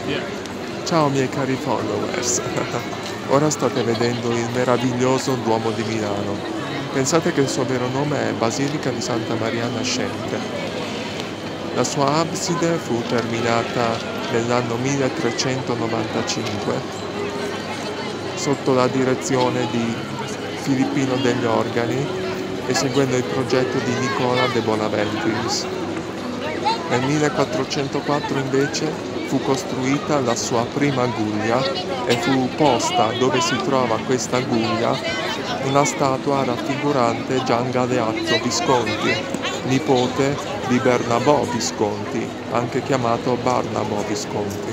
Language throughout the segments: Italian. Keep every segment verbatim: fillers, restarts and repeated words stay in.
Ciao miei cari followers, ora state vedendo il meraviglioso Duomo di Milano. Pensate che il suo vero nome è Basilica di Santa Maria Nascente. La sua abside fu terminata nell'anno milletrecentonovantacinque sotto la direzione di Filippino degli Organi e seguendo il progetto di Nicola de Bonaventuris. Nel millequattrocentoquattro invece fu costruita la sua prima guglia e fu posta dove si trova questa guglia una statua raffigurante Gian Galeazzo Visconti, nipote di Bernabò Visconti, anche chiamato Barnabo Visconti.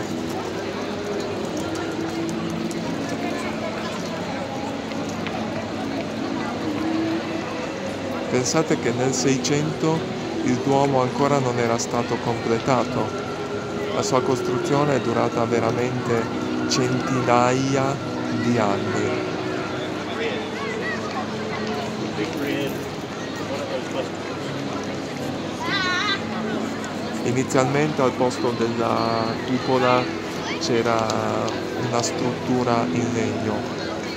Pensate che nel Seicento il Duomo ancora non era stato completato. La sua costruzione è durata veramente centinaia di anni. Inizialmente al posto della cupola c'era una struttura in legno.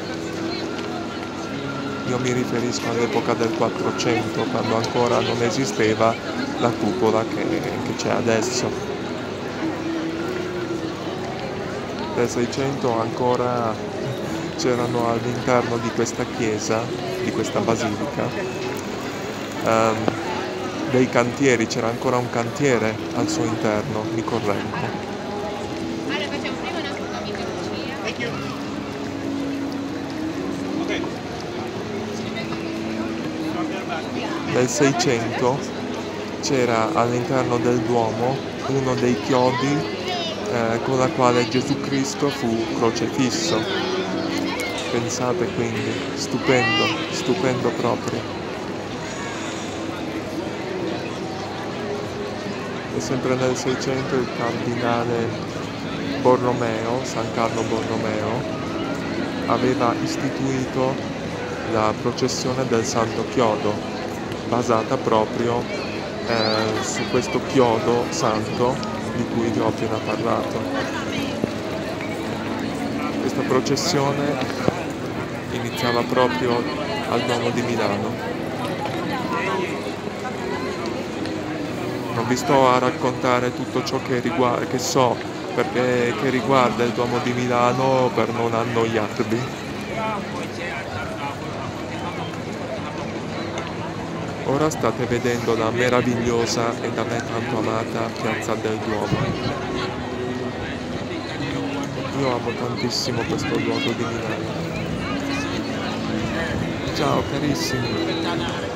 Io mi riferisco all'epoca del Quattrocento, quando ancora non esisteva la cupola che, che c'è adesso. Nel Seicento ancora c'erano all'interno di questa chiesa, di questa basilica, um, dei cantieri, c'era ancora un cantiere al suo interno, mi correggo. Nel Seicento c'era all'interno del Duomo uno dei chiodi eh, con la quale Gesù Cristo fu crocefisso. Pensate quindi, stupendo, stupendo proprio. E sempre nel Seicento il cardinale Borromeo, San Carlo Borromeo, aveva istituito la processione del Santo Chiodo, basata proprio eh, su questo chiodo santo di cui vi ho appena parlato. Questa processione iniziava proprio al Duomo di Milano. Non vi sto a raccontare tutto ciò che, riguarda, che so perché, che riguarda il Duomo di Milano per non annoiarvi. Ora state vedendo la meravigliosa e da me tanto amata Piazza del Duomo. Io amo tantissimo questo luogo di Milano. Ciao carissimi!